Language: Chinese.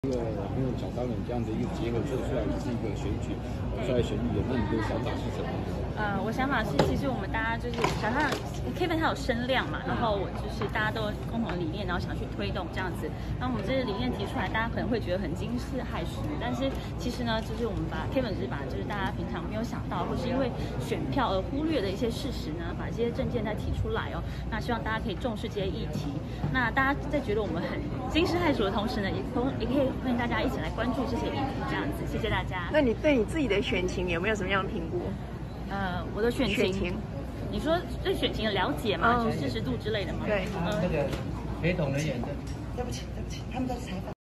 没有小商人这样的一个结合做出来的是一个选举，出来选举人，那你的想法是什么？ 我想法是，其实我们大家就是小商人 Kevin 他有声量嘛，然后我就是大家都有共同的理念，然后想去推动这样子。那我们这些理念提出来，大家可能会觉得很惊世骇俗，但是其实呢，就是我们把 Kevin 只是把就是大家平常没有想到，或是因为选票而忽略的一些事实呢，把这些政见再提出来哦。那希望大家可以重视这些议题。那大家在觉得我们很惊世骇俗的同时呢，也可以欢迎大家一起来关注这些议题，这样子。谢谢大家。 那你对你自己的选情有没有什么样的评估？ 我的选情，你说对选情的了解吗？就支持度之类的吗？ 对， 那个陪同人员的， 对不起，他们在采访。